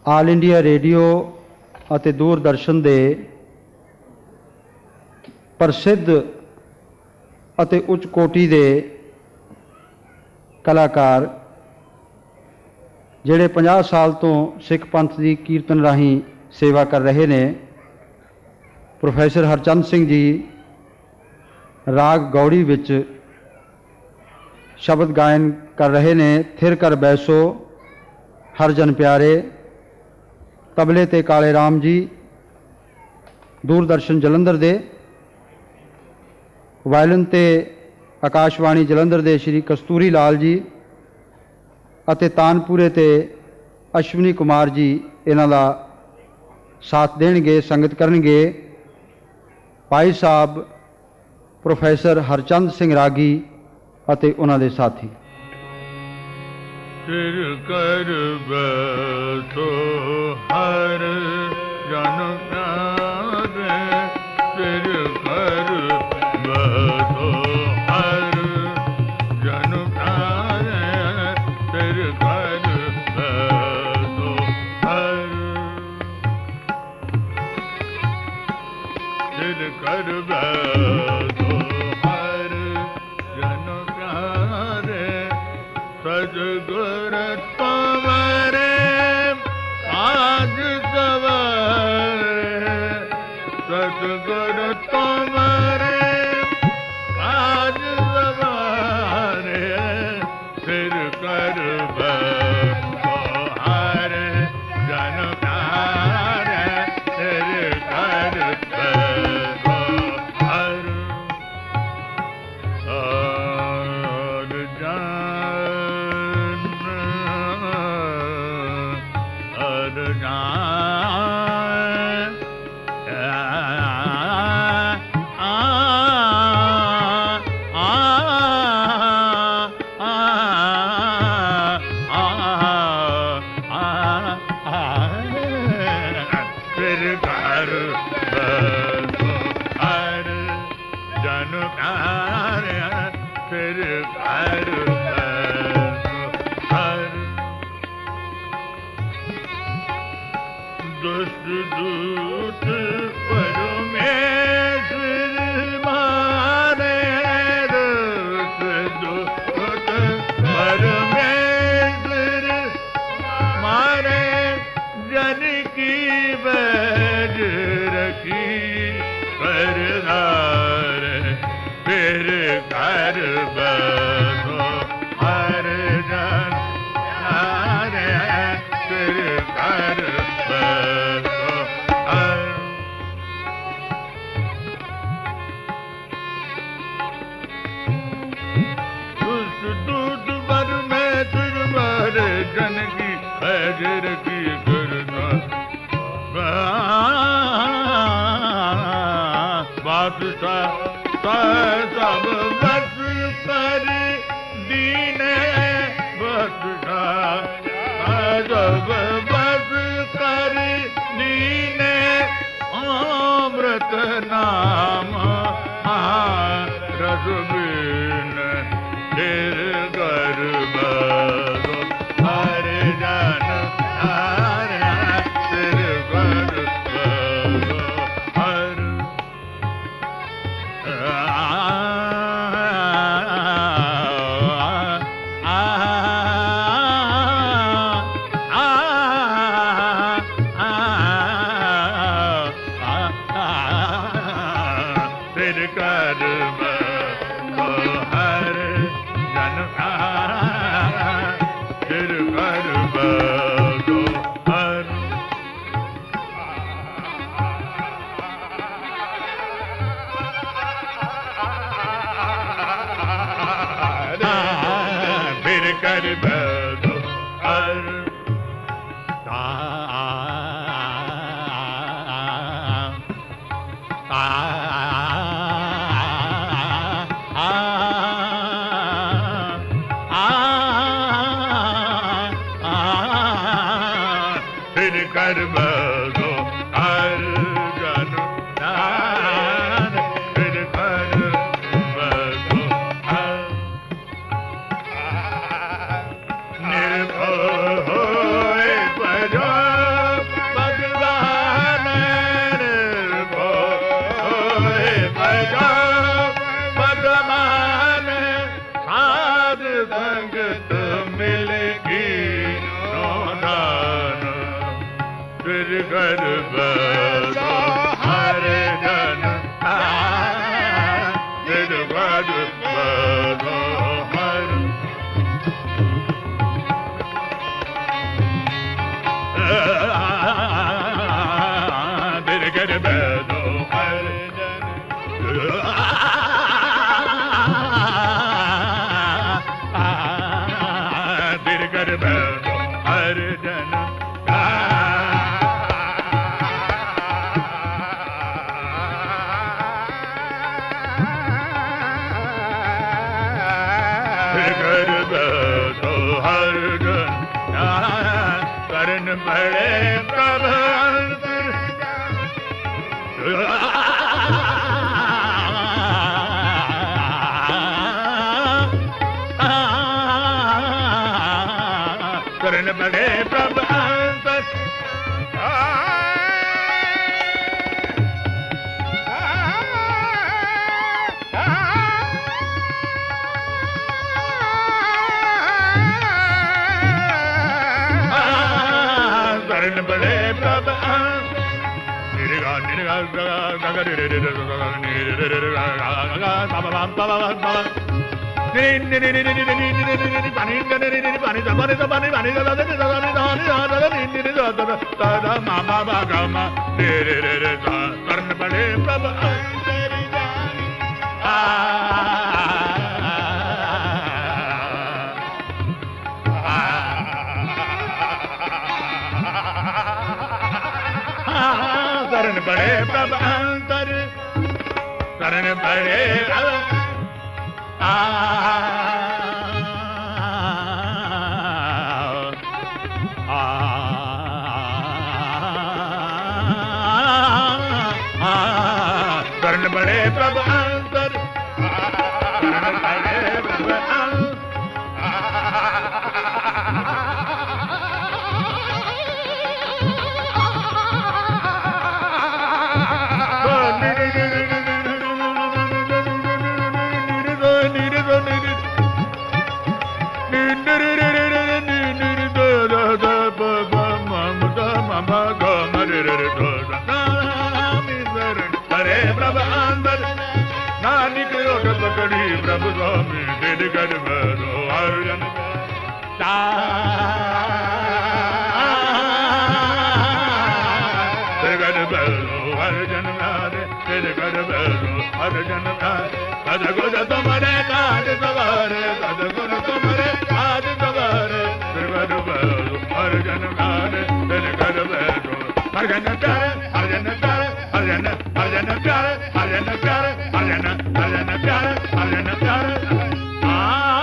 All India radio ਅਤੇ ਦੂਰਦਰਸ਼ਨ ਦੇ ਪ੍ਰਸਿੱਧ ਅਤੇ ਉੱਚ ਕੋਟੀ ਦੇ ਕਲਾਕਾਰ ਜਿਹੜੇ 50 ਸਾਲ ਤੋਂ ਸਿੱਖ ਪੰਥ ਦੀ ਕੀਰਤਨ ਰਾਹੀਂ सेवा कर रहे ने, प्रोफैसर हरचंद सिंह जी राग गौड़ी विच शब्द गायन कर रहे ने। थिर कर बैसो हर जन प्यारे, तबले ते काले राम जी दूरदर्शन जलंधर दे, वायलिन ते आकाशवाणी जलंधर दे श्री कस्तूरी लाल जी अते तानपुरे ते अश्विनी कुमार जी इन्हां दा साथ देणगे, संगत करनगे। भाई साहब प्रोफैसर हरचंद सिंह रागी अते उन्हां दे साथी। सिर कर बैठो हर जन प्यारे, सिर कर बैठो हर जन प्यारे, सिर कर बैठो हर कर बैठो हर जन प्यारे, सजगुर तुम्हारे आज सवारे, सजगुर तुम्हारे आज सवारे, सिर कर बैठो हर जन प्यारे, सिर कर बैठो हर सब बस कर दीने बस सब बस कर दीने अमृत नाम रसबीन फिर गर्भ हर जन सिर पर हर निर्भय होए बजा संगत मिलेगी नौदान फिर घर बसो हर जन फिर घर बसो हर फिर घर बसो हर जन फिर घर बसो हर जन करण बड़े प्रभंतर करण बड़े प्रभंतर बड़े प्रभ निरगा निरगा गगा करण बड़े प्रभ अंतर करण बड़े करण बड़े प्रभ अंतर करण बड़े प्रभ प्रभु स्वामी सिद्ध कर बसो हर जन सिद्ध कर बसो हर जन सिद्ध कर बसो हर जन कद गुण तुम्हारे काज सवारे कद गुण तुम्हारे काज सवारे सिद्ध कर बसो हर जन सिद्ध कर बसो हर जन प्यारे हर जन प्यारे हर जन प्यारे हर जन प्यारे हर जन प्यारे हर जन प्यारे